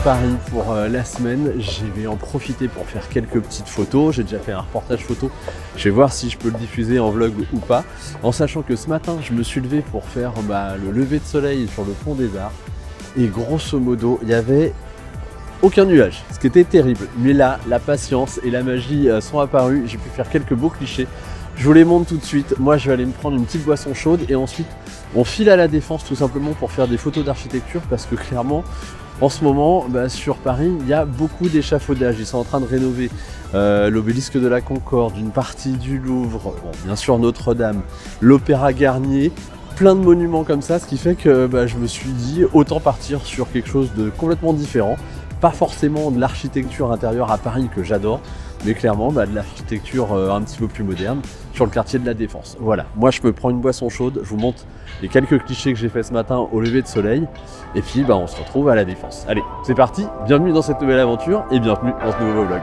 Paris pour la semaine. Je vais en profiter pour faire quelques petites photos. J'ai déjà fait un reportage photo. Je vais voir si je peux le diffuser en vlog ou pas. En sachant que ce matin, je me suis levé pour faire le lever de soleil sur le pont des Arts. Et grosso modo, il y avait aucun nuage, ce qui était terrible. Mais là, la patience et la magie sont apparues. J'ai pu faire quelques beaux clichés. Je vous les montre tout de suite. Moi, je vais aller me prendre une petite boisson chaude et ensuite, on file à la Défense tout simplement pour faire des photos d'architecture parce que clairement, en ce moment, sur Paris, il y a beaucoup d'échafaudages. Ils sont en train de rénover l'obélisque de la Concorde, une partie du Louvre, bon, bien sûr Notre-Dame, l'Opéra Garnier, plein de monuments comme ça, ce qui fait que je me suis dit autant partir sur quelque chose de complètement différent. Pas forcément de l'architecture intérieure à Paris que j'adore, mais clairement de l'architecture un petit peu plus moderne sur le quartier de la Défense. Voilà, moi je me prends une boisson chaude, je vous montre les quelques clichés que j'ai fait ce matin au lever de soleil, et puis on se retrouve à la Défense. Allez, c'est parti, bienvenue dans cette nouvelle aventure et bienvenue dans ce nouveau vlog.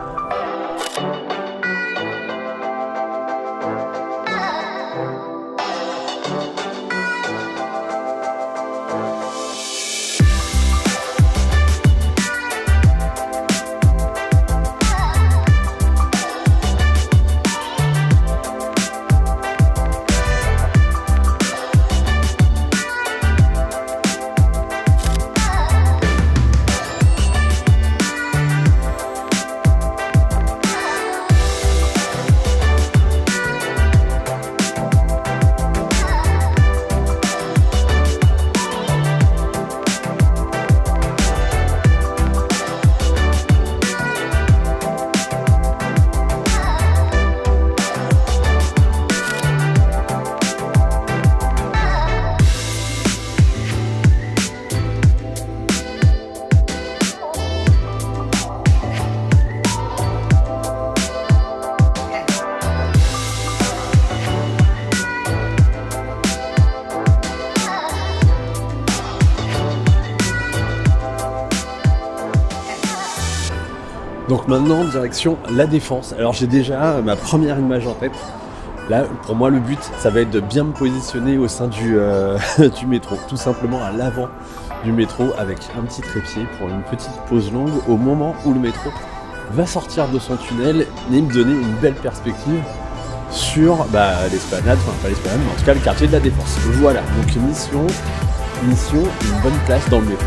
Donc maintenant, direction la Défense. Alors j'ai déjà ma première image en tête. Là, pour moi, le but, ça va être de bien me positionner au sein du métro. Tout simplement à l'avant du métro avec un petit trépied pour une petite pause longue au moment où le métro va sortir de son tunnel et me donner une belle perspective sur l'esplanade, enfin pas l'esplanade, mais en tout cas le quartier de la Défense. Voilà, donc mission, une bonne place dans le métro.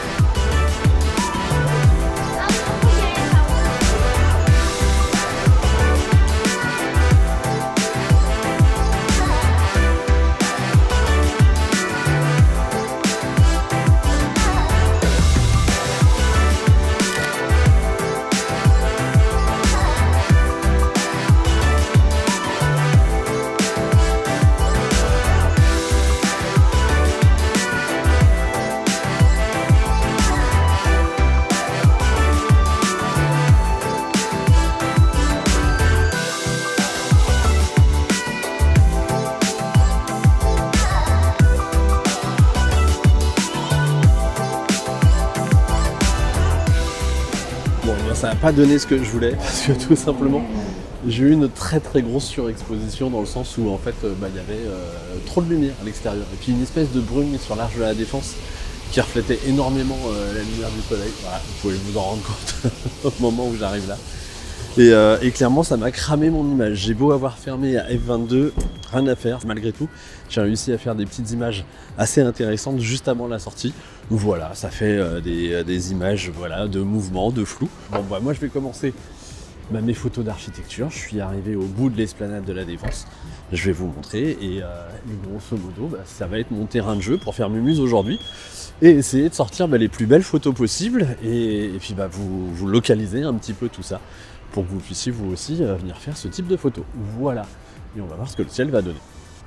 Ça n'a pas donné ce que je voulais parce que tout simplement j'ai eu une très grosse surexposition dans le sens où en fait il y avait trop de lumière à l'extérieur et puis une espèce de brume sur l'arche de la Défense qui reflétait énormément la lumière du soleil. Voilà, vous pouvez vous en rendre compte au moment où j'arrive là. Et clairement ça m'a cramé mon image. J'ai beau avoir fermé à F22, rien à faire. Malgré tout, j'ai réussi à faire des petites images assez intéressantes juste avant la sortie. Voilà, ça fait des images de mouvement, de flou. Bon moi je vais commencer mes photos d'architecture. Je suis arrivé au bout de l'esplanade de la Défense. Je vais vous montrer et grosso modo ça va être mon terrain de jeu pour faire Mumuse aujourd'hui. Et essayer de sortir les plus belles photos possibles et puis vous localiser un petit peu tout ça pour que vous puissiez vous aussi venir faire ce type de photos. Voilà, et on va voir ce que le ciel va donner.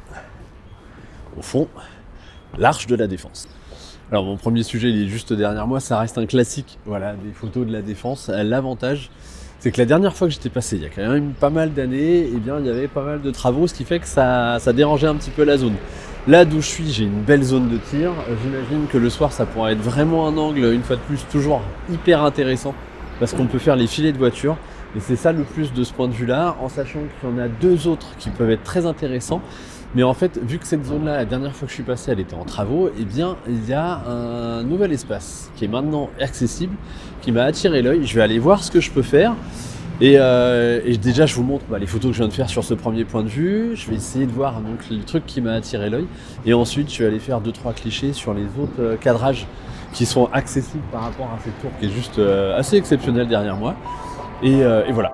Au fond, l'arche de la Défense. Alors mon premier sujet il est juste derrière moi, ça reste un classique, voilà, des photos de la Défense. L'avantage, c'est que la dernière fois que j'étais passé, il y a quand même pas mal d'années, il y avait pas mal de travaux, ce qui fait que ça dérangeait un petit peu la zone. Là d'où je suis, j'ai une belle zone de tir. J'imagine que le soir, ça pourrait être vraiment un angle, une fois de plus, toujours hyper intéressant, parce qu'on peut faire les filets de voitures. Et c'est ça le plus de ce point de vue-là, en sachant qu'il y en a deux autres qui peuvent être très intéressants. Mais en fait, vu que cette zone-là, la dernière fois que je suis passé, elle était en travaux, eh bien, il y a un nouvel espace qui est maintenant accessible, qui m'a attiré l'œil. Je vais aller voir ce que je peux faire. Et déjà, je vous montre les photos que je viens de faire sur ce premier point de vue. Je vais essayer de voir donc, le truc qui m'a attiré l'œil. Et ensuite, je vais aller faire 2-3 clichés sur les autres cadrages qui sont accessibles par rapport à cette tour qui est juste assez exceptionnelle derrière moi. Et voilà.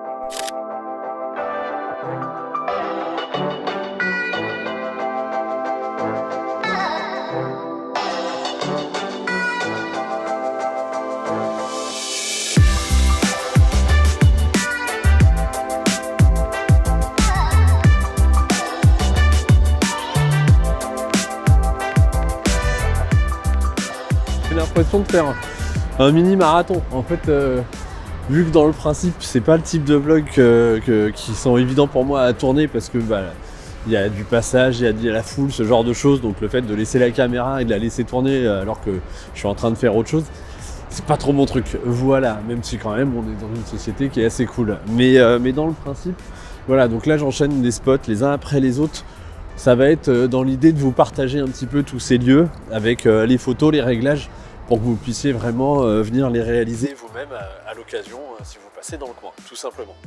J'ai l'impression de faire un mini marathon. En fait, vu que dans le principe, c'est pas le type de vlog qui sont évidents pour moi à tourner parce que il y a du passage, il y a la foule, ce genre de choses. Donc le fait de laisser la caméra et de la laisser tourner alors que je suis en train de faire autre chose, c'est pas trop mon truc. Voilà, même si quand même on est dans une société qui est assez cool. Mais dans le principe, voilà. Donc là, j'enchaîne les spots les uns après les autres. Ça va être dans l'idée de vous partager un petit peu tous ces lieux avec les photos, les réglages, pour que vous puissiez vraiment venir les réaliser vous-même à l'occasion si vous passez dans le coin, tout simplement.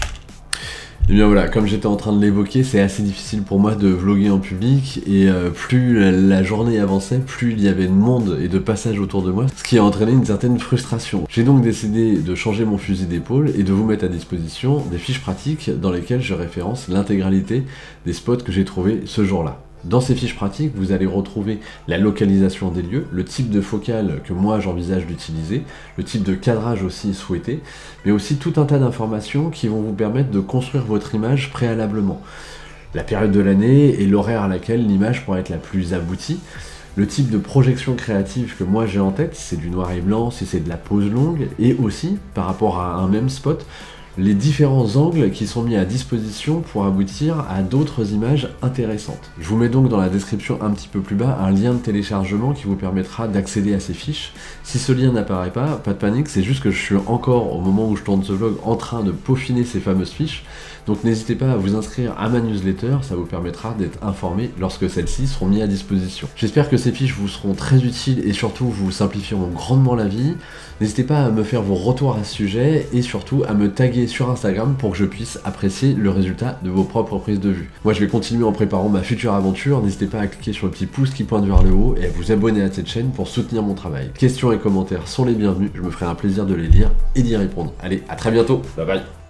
Et bien voilà, comme j'étais en train de l'évoquer, c'est assez difficile pour moi de vlogger en public et plus la journée avançait, plus il y avait de monde et de passage autour de moi, ce qui a entraîné une certaine frustration. J'ai donc décidé de changer mon fusil d'épaule et de vous mettre à disposition des fiches pratiques dans lesquelles je référence l'intégralité des spots que j'ai trouvés ce jour-là. Dans ces fiches pratiques, vous allez retrouver la localisation des lieux, le type de focale que moi j'envisage d'utiliser, le type de cadrage aussi souhaité, mais aussi tout un tas d'informations qui vont vous permettre de construire votre image préalablement. La période de l'année et l'horaire à laquelle l'image pourrait être la plus aboutie, le type de projection créative que moi j'ai en tête, si c'est du noir et blanc, si c'est de la pose longue, et aussi, par rapport à un même spot, les différents angles qui sont mis à disposition pour aboutir à d'autres images intéressantes. Je vous mets donc dans la description un petit peu plus bas un lien de téléchargement qui vous permettra d'accéder à ces fiches. Si ce lien n'apparaît pas de panique, c'est juste que je suis encore, au moment où je tourne ce vlog, en train de peaufiner ces fameuses fiches. Donc n'hésitez pas à vous inscrire à ma newsletter, ça vous permettra d'être informé lorsque celles-ci seront mises à disposition. J'espère que ces fiches vous seront très utiles et surtout vous simplifieront grandement la vie. N'hésitez pas à me faire vos retours à ce sujet et surtout à me taguer sur Instagram pour que je puisse apprécier le résultat de vos propres prises de vue. Moi je vais continuer en préparant ma future aventure, n'hésitez pas à cliquer sur le petit pouce qui pointe vers le haut et à vous abonner à cette chaîne pour soutenir mon travail. Questions et commentaires sont les bienvenus, je me ferai un plaisir de les lire et d'y répondre. Allez, à très bientôt, bye bye.